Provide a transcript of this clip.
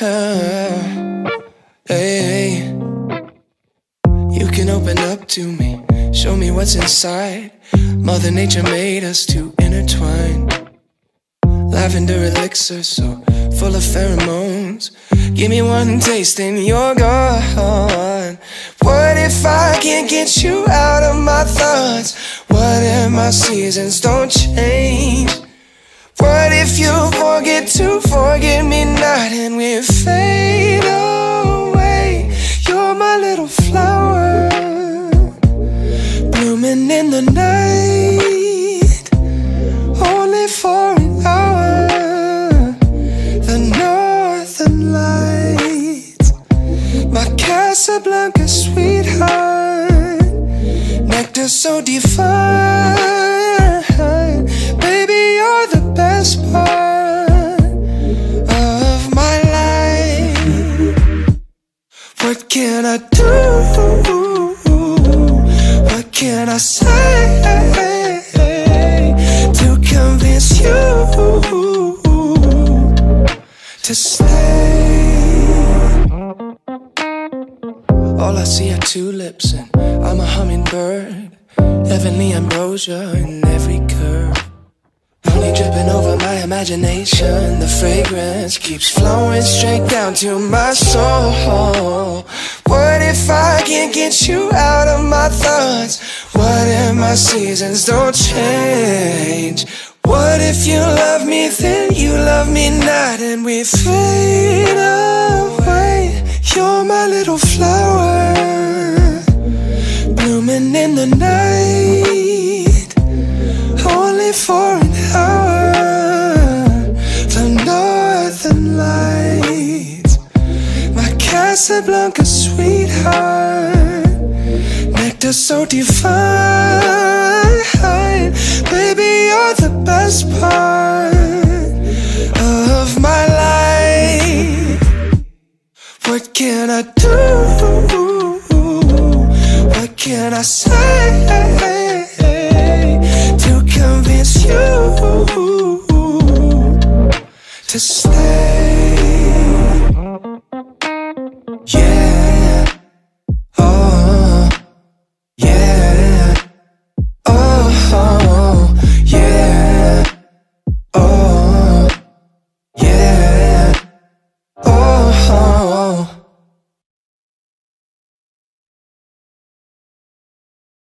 Hey, you can open up to me, show me what's inside. Mother Nature made us to intertwine. Lavender elixir so full of pheromones. Give me one taste and you're gone. What if I can't get you out of my thoughts? What if my seasons don't change? What if you forget to forget me not and we fade away? You're my little flower, blooming in the night, only for an hour. The northern lights, my Casablanca sweetheart, nectar so divine. Baby, you're the best part of my life. What can I do? What can I say to convince you to stay? All I see are tulips and I'm a hummingbird. Heavenly ambrosia in every curve. Honey dripping over my imagination. The fragrance keeps flowing straight down to my soul. What if I can't get you out of my thoughts? What if my seasons don't change? What if you love me, then you love me not, and we fade away? You're my little flower, blooming in the night, only for an hour. The northern lights, my Casablanca sweetheart, nectar so divine. Baby, you're the best part of my life. What can I do? What can I say